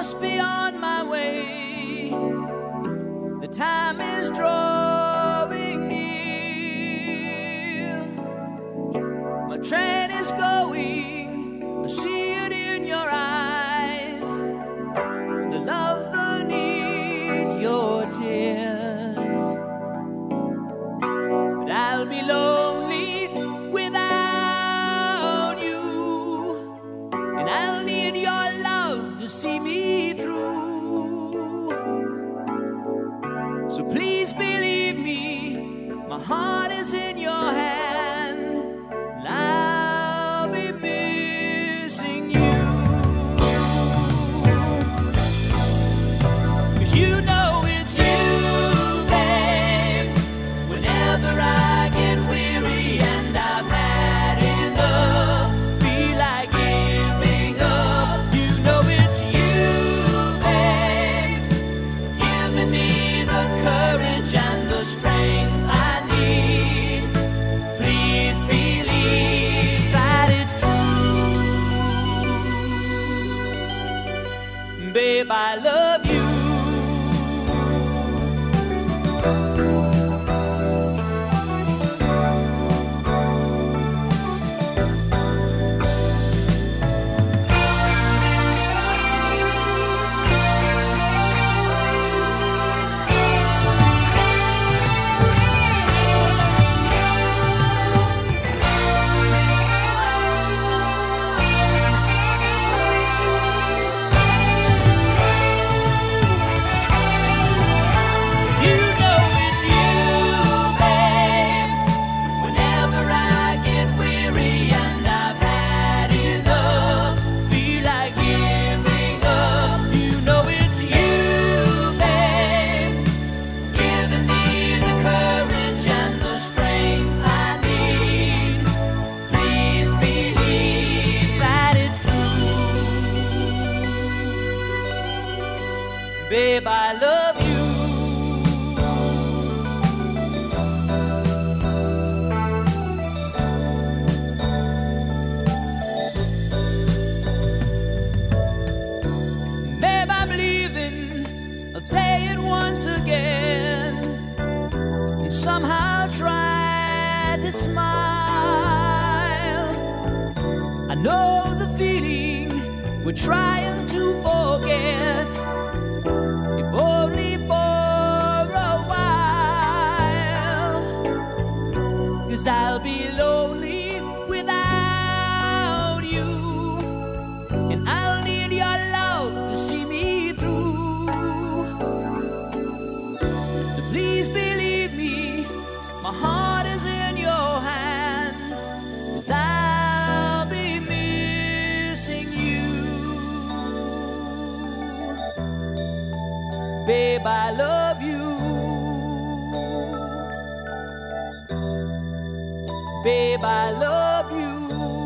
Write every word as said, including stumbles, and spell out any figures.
must be on my way. The time is drawing near. My train is going, I see it in your eyes. The love, the need, your tears. But I'll be lonely without you, and I'll need your love to see me through. So please believe me, my heart is in your hand, and I'll be missing you. 'Cause you know it's you, babe. Whenever I get weary and I've had enough, feel like giving up, you know it's you, babe, giving me the courage and the strength I need. Please believe that it's true. Babe, I love you. You know it's you, babe. Whenever I get weary and I've had enough, feel like giving up, you know it's you, babe, giving me the courage and the strength I need. Please believe that it's true. Babe, I love you. Babe, I'm leaving. I'll say it once again, and somehow try to smile. I know the feeling we're trying to forget, if only for a while. 'Cause I'll be lonely without you, and I'll need your love to see me through. So please believe me, my heart is in your hands, 'cause I'll be missing you. Babe, I love you. Babe, I love you.